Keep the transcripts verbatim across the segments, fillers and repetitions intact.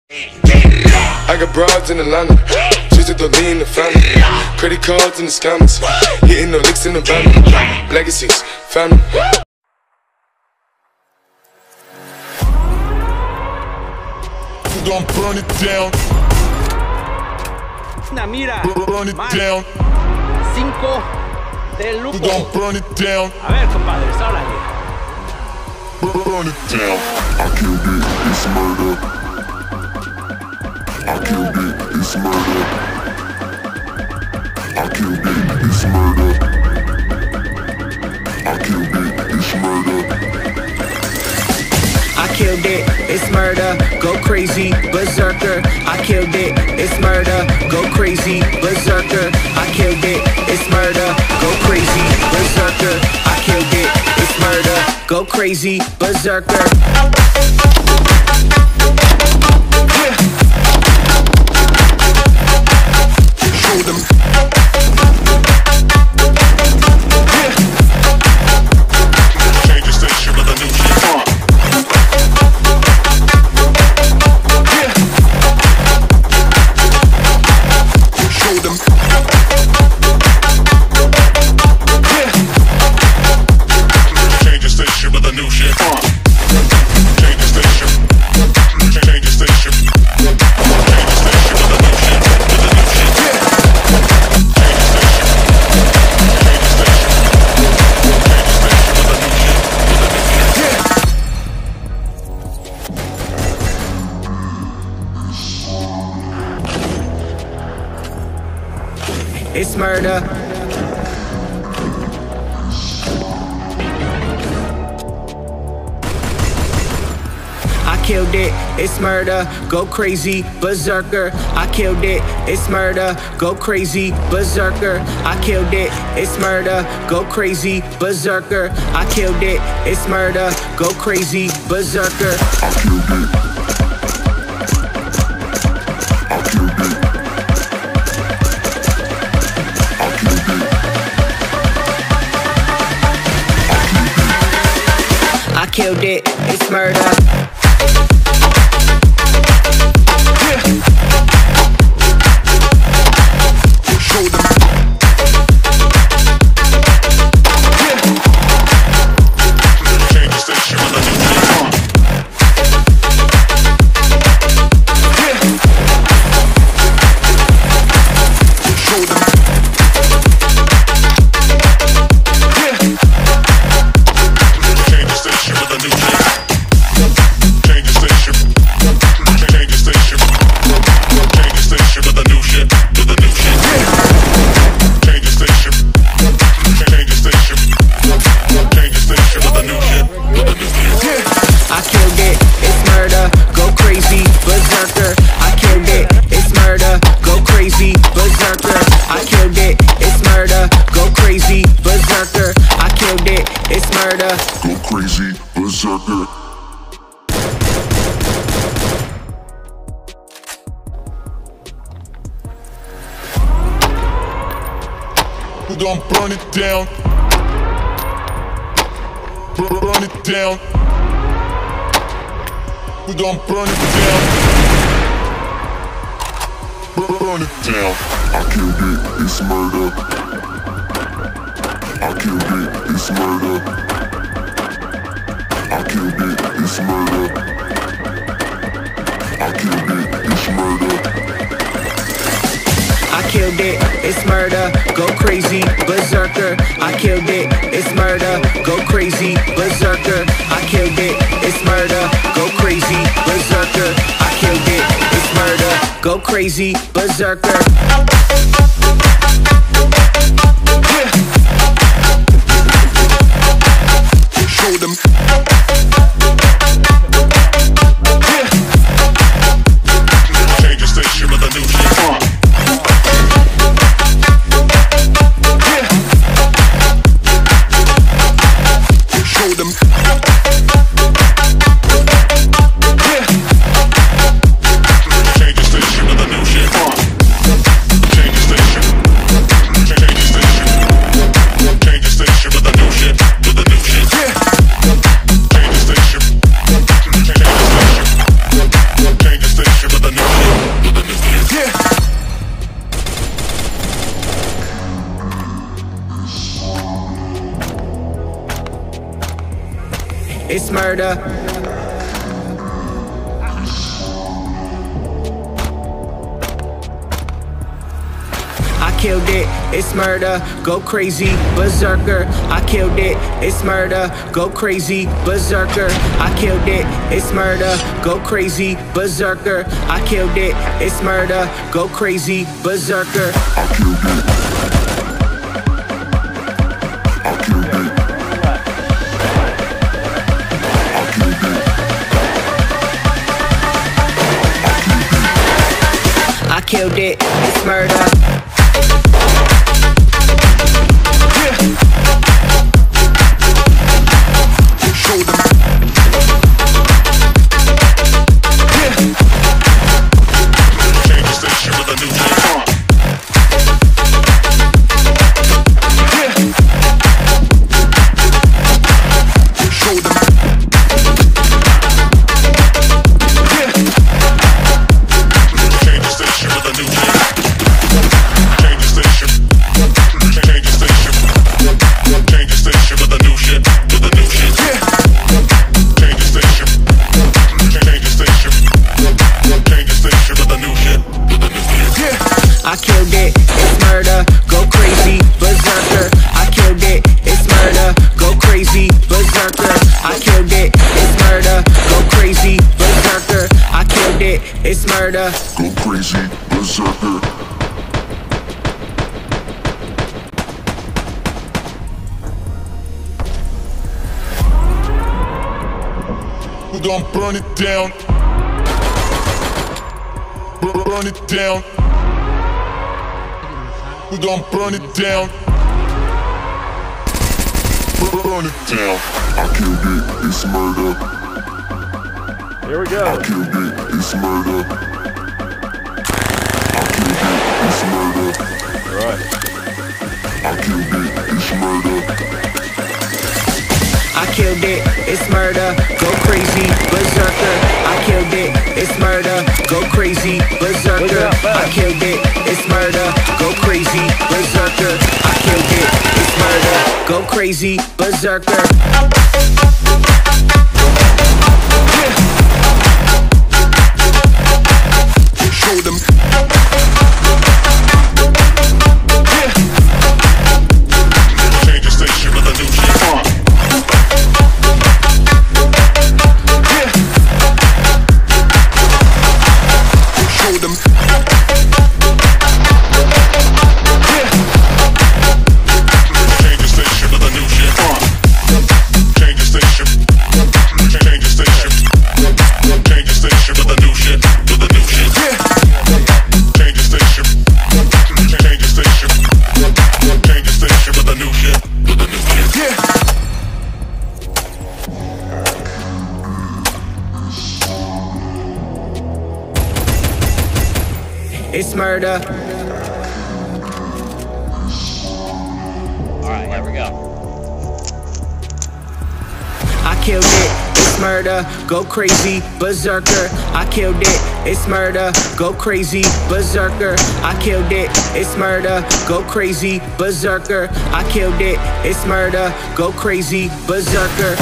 I got broads in Atlanta, just at the lean in the family. Credit cards in the scammers, hitting the licks in the van. Legacies, family. We gon' burn it down. Una mira, Burn it más down. cinco del We lupo. gon' burn it down. A ver, compadre, órale. Burn it down. I killed it, it's murder. I killed it, it's murder. I killed it, it's murder. I killed it, it's murder. I killed it, it's murder, go crazy, berserker. I killed it, it's murder, go crazy, berserker. I killed it, it's murder, go crazy, berserker. I killed it, it's murder, go crazy, berserker. Show them. Change the station with a new shit. Show them. Change the station with a new shit. Change the station. Change the station. Change the station with a new shit. With a new shit. Change the station. Change the station. Change the station with a new shit. With a new shit. It's murder. I killed it, it's murder, go crazy, berserker. I killed it, it's murder, go crazy, berserker. I killed it, it's murder, go crazy, berserker. I killed it, it's murder, go crazy, berserker. I killed it. I killed it. I killed it. I killed it, it's murder. Show them. Change the station with a new shit. Show them. Change the station with a new shit. Change the station. Change the station. Change the station with a new shit. With a new shit. Change the station. Change the station. Change the station with a new shit. With a new shit. I killed it, it's murder, go crazy, berserker. I killed it, it's murder, go crazy, berserker. I killed it, it's murder, go crazy, berserker. I killed it, it's murder. Go crazy, berserker. We gon' burn it down. Burn it down. We gon' burn it down. Burn it down. I killed it, it's murder. I killed it, it's murder. I killed it, it's murder. I killed it, it's murder. I killed it, it's murder, go crazy, berserker. I killed it, it's murder, go crazy, berserker. I killed it, it's murder, go crazy, berserker. I killed it, it's murder, go crazy, berserker. Show them. Change the station with a new shit. Show them. Change the station with a new shit. Change the station. it's murder. I killed it, it's murder, go crazy, berserker. I killed it, it's murder, go crazy, berserker. I killed it, it's murder, go crazy, berserker. I killed it, it's murder, go crazy, berserker. I killed it. I killed it. I killed it. I killed it, it's murder. I killed it, it's murder, go crazy, berserker. I killed it, it's murder, go crazy, berserker. I killed it, it's murder, go crazy, berserker. I killed it, it's murder, Go crazy, berserker. We're gonna burn it down. Bur- Burn it down. We're gonna burn it down. Bur- Burn it down. I killed it, it's murder. Here we I go. killed it, it's murder. I killed it, it's murder. Right. I killed it, it's murder. I killed it, it's murder, go crazy, berserker. I killed it, it's murder, go crazy, berserker. I killed it, it's murder, go crazy, berserker. I killed it, it's murder, go crazy, berserker. Show them. Change the station with a new shit. Show them. Change the station with a new shit. Change the station. Change the station. Change the station with a new shit. With a new shit. Change the station. Change the station. Change the station with a new shit. With a new shit. It's murder. Alright, here we go. I killed it, it's murder, go crazy, berserker. I killed it, it's murder, go crazy, berserker. I killed it, it's murder, go crazy, berserker. I killed it, it's murder, go crazy, berserker.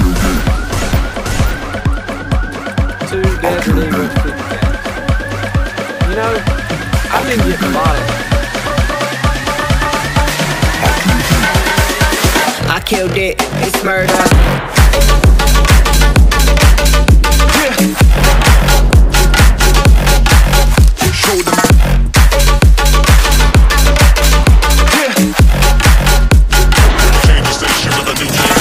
Two Desert Eagle Fit Cats. You know, I didn't get the bottom. I killed it, it's murder. Show them. Change the station with a new shit.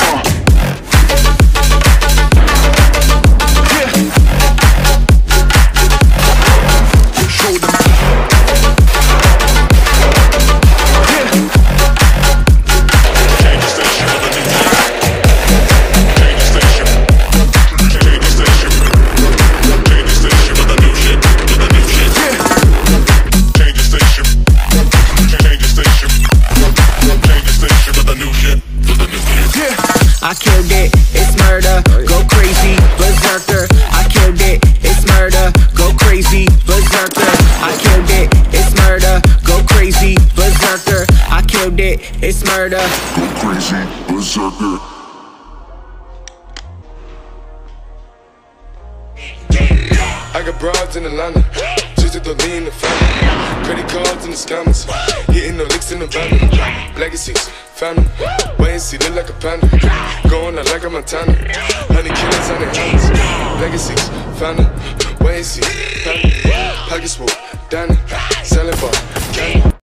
Show them. Change the station with a new shit. Change the station. Change the station. Change the station with a new shit. With a new shit. Change the station. Change the station. Change the station with a new shit. With a new shit. I killed it, it's murder, go crazy, berserker. I killed it, it's murder, go crazy, berserker. I killed it, it's murder, go crazy, berserker. I killed it, it's murder. Go crazy, berserker. I got broads in Atlanta, just to the lean the family. Credit cards in the scammers, hitting the licks in the van. Legacies, family, wait and see, look like a panda. Going out like a Montana, honey killers on their hands. Legacies, family, wait and see, family. Pockets full, Danny, selling bar, candy.